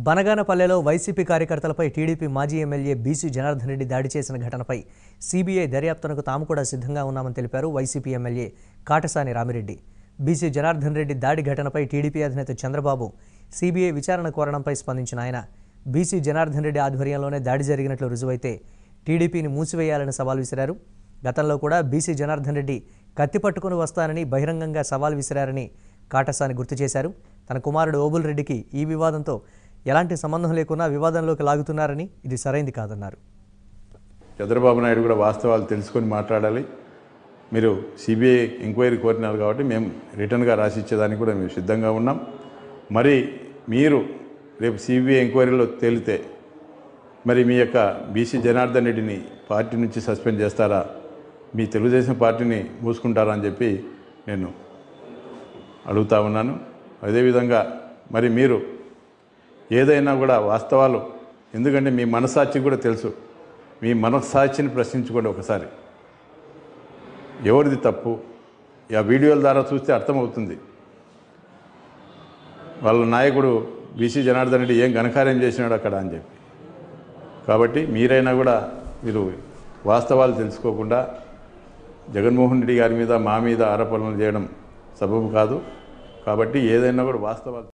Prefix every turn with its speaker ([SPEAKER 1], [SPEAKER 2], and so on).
[SPEAKER 1] బనగానపల్లెలో వైసీపీ కార్యకర్తలపై టీడీపీ మాజీ MLA BC Janardhan Reddy దాడి చేసిన ఘటనపై సీబీఐ దర్యాప్తునకు తాము కూడా సిద్ధంగా ఉన్నామని తెలిపారు వైసీపీ ఎమ్మెల్యే కాటసాని రామిరెడ్డి. బీసీ జనార్దన్ రెడ్డి దాడి ఘటనపై టీడీపీ అధినేత చంద్రబాబు సీబీఐ విచారణ కోరడంపై స్పందించిన ఆయన బీసీ జనార్దన్ రెడ్డి ఆధ్వర్యంలోనే దాడి జరిగినట్లు రుజువైతే టీడీపీని మూసివేయాలని సవాల్ విసిరారు. గతంలో కూడా బీసీ జనార్దన్ రెడ్డి కత్తి పట్టుకుని వస్తానని బహిరంగంగా సవాల్ విసిరారని కాటసాని గుర్తు చేశారు. తన కుమారుడు ఓబుల్ రెడ్డికి ఈ వివాదంతో ఎలాంటి సంబంధం లేకున్నా వివాదంలోకి లాగుతున్నారని ఇది సరైంది కాదన్నారు.
[SPEAKER 2] చంద్రబాబు నాయుడు కూడా వాస్తవాలు తెలుసుకొని మాట్లాడాలి. మీరు సిబిఐ ఎంక్వైరీ కోరినారు కాబట్టి మేము రిటర్న్గా రాసిచ్చేదానికి కూడా మేము సిద్ధంగా ఉన్నాం. మరి మీరు రేపు సిబిఐ ఎంక్వైరీలో తేలితే మరి మీ యొక్క బీసీ జనార్దన్ రెడ్డిని పార్టీ నుంచి సస్పెండ్ చేస్తారా, మీ తెలుగుదేశం పార్టీని మూసుకుంటారా అని చెప్పి నేను అడుగుతా ఉన్నాను. అదేవిధంగా మరి మీరు ఏదైనా కూడా వాస్తవాలు, ఎందుకంటే మీ మనస్సాక్షి కూడా తెలుసు, మీ మనస్సాక్షిని ప్రశ్నించుకోండి ఒకసారి. ఎవరిది తప్పు ఆ వీడియోల ద్వారా చూస్తే అర్థమవుతుంది. వాళ్ళ నాయకుడు బీసీ జనార్దన్ రెడ్డి ఏం ఘనకార్యం చేసినాడు అక్కడ అని చెప్పి. కాబట్టి మీరైనా కూడా మీరు వాస్తవాలు తెలుసుకోకుండా జగన్మోహన్ రెడ్డి గారి మీద మా మీద ఆరోపణలు చేయడం సబబు కాదు. కాబట్టి ఏదైనా కూడా వాస్తవాలు